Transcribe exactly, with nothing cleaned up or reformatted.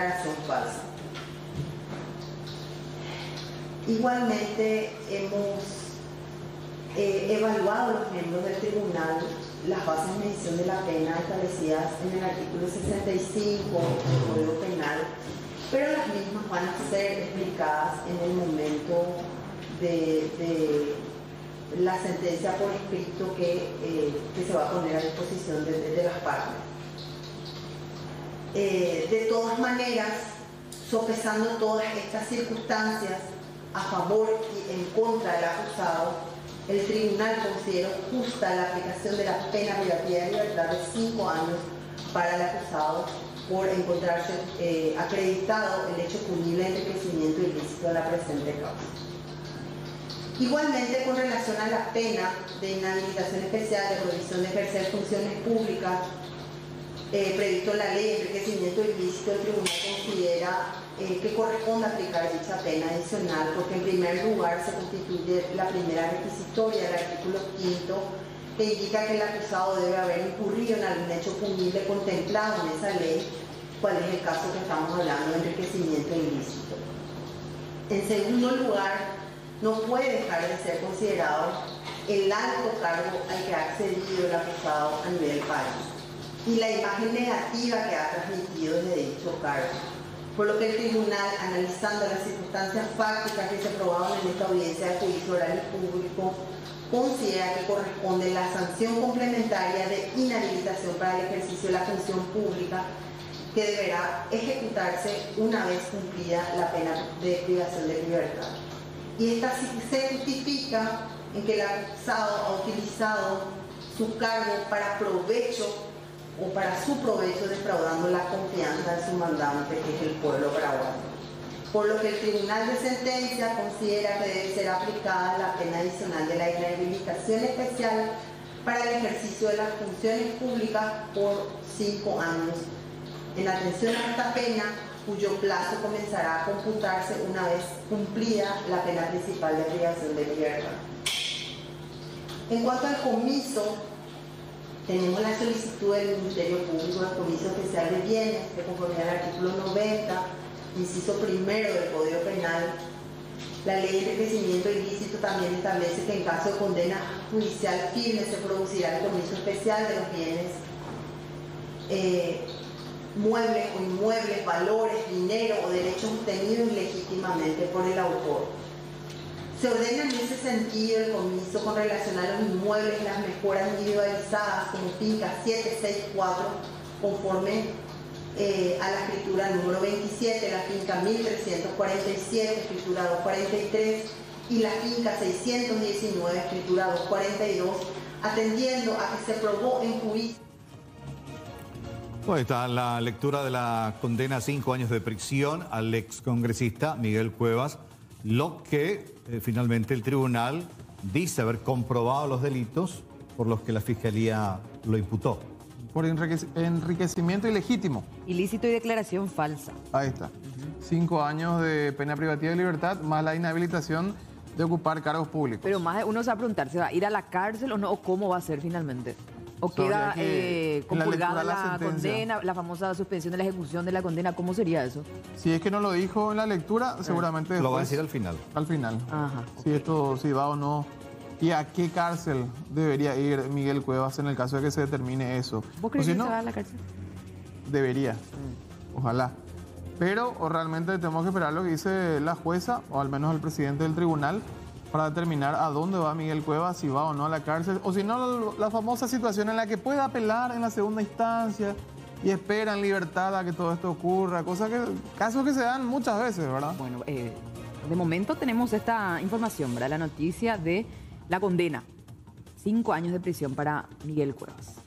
declaración falsa. Igualmente hemos eh, evaluado los miembros del tribunal las bases de medición de la pena establecidas en el artículo sesenta y cinco del Código Penal, pero las mismas van a ser explicadas en el momento de, de la sentencia por escrito que, eh, que se va a poner a disposición de, de, de las partes. Eh, de todas maneras, sopesando todas estas circunstancias a favor y en contra del acusado, el tribunal consideró justa la aplicación de la pena privativa de libertad de cinco años para el acusado por encontrarse eh, acreditado el hecho punible de enriquecimiento ilícito de la presente causa. Igualmente, con relación a la pena de inhabilitación especial de prohibición de ejercer funciones públicas eh, previsto en la ley de enriquecimiento ilícito, el tribunal considera eh, que corresponde aplicar dicha pena adicional porque en primer lugar se constituye la primera requisitoria del artículo quinto que indica que el acusado debe haber incurrido en algún hecho punible contemplado en esa ley, cuál es el caso que estamos hablando de enriquecimiento ilícito. En segundo lugar, no puede dejar de ser considerado el alto cargo al que ha accedido el acusado a nivel país y la imagen negativa que ha transmitido desde dicho cargo, por lo que el tribunal, analizando las circunstancias fácticas que se probaban en esta audiencia de juicio oral y público, considera que corresponde la sanción complementaria de inhabilitación para el ejercicio de la función pública que deberá ejecutarse una vez cumplida la pena de privación de libertad. Y esta se justifica en que el acusado ha utilizado su cargo para provecho o para su provecho, defraudando la confianza de su mandante, que es el pueblo paraguayo. Por lo que el Tribunal de Sentencia considera que debe ser aplicada la pena adicional de la inhabilitación especial para el ejercicio de las funciones públicas por cinco años, en atención a esta pena, cuyo plazo comenzará a computarse una vez cumplida la pena principal de privación de libertad. En cuanto al comiso, tenemos la solicitud del Ministerio Público de Comiso Especial de Bienes, que conforme al artículo noventa, inciso primero del Código Penal, la ley de enriquecimiento ilícito también establece que en caso de condena judicial firme se producirá el comiso especial de los bienes eh, muebles o inmuebles, valores, dinero o derechos obtenidos ilegítimamente por el autor. Se ordena en ese sentido el comiso con relación a los inmuebles y las mejoras individualizadas como finca siete seis cuatro, conforme eh, a la escritura número veintisiete, la finca mil trescientos cuarenta y siete, escritura doscientos cuarenta y tres, y la finca seiscientos diecinueve, escritura doscientos cuarenta y dos, atendiendo a que se probó en juicio. Bueno, está la lectura de la condena a cinco años de prisión al excongresista Miguel Cuevas, lo que eh, finalmente el tribunal dice haber comprobado los delitos por los que la Fiscalía lo imputó. Por enriquec enriquecimiento ilegítimo. Ilícito y declaración falsa. Ahí está. Uh-huh. Cinco años de pena privativa de libertad más la inhabilitación de ocupar cargos públicos. Pero más uno se va a preguntar, ¿se va a ir a la cárcel o no? ¿O cómo va a ser finalmente? ¿O queda eh, compurgada la, la condena, la famosa suspensión de la ejecución de la condena? ¿Cómo sería eso? Si es que no lo dijo en la lectura, ah. seguramente lo después, va a decir al final. Al final. Ajá, si okay. esto si va o no. ¿Y a qué cárcel debería ir Miguel Cuevas en el caso de que se determine eso? ¿Vos crees si que no, se va a la cárcel? Debería. Mm. Ojalá. Pero o realmente tenemos que esperar lo que dice la jueza, o al menos el presidente del tribunal, para determinar a dónde va Miguel Cuevas, si va o no a la cárcel, o si no, la famosa situación en la que puede apelar en la segunda instancia y espera en libertad a que todo esto ocurra, cosa que, casos que se dan muchas veces, ¿verdad? Bueno, eh, de momento tenemos esta información, ¿verdad? La noticia de la condena, cinco años de prisión para Miguel Cuevas.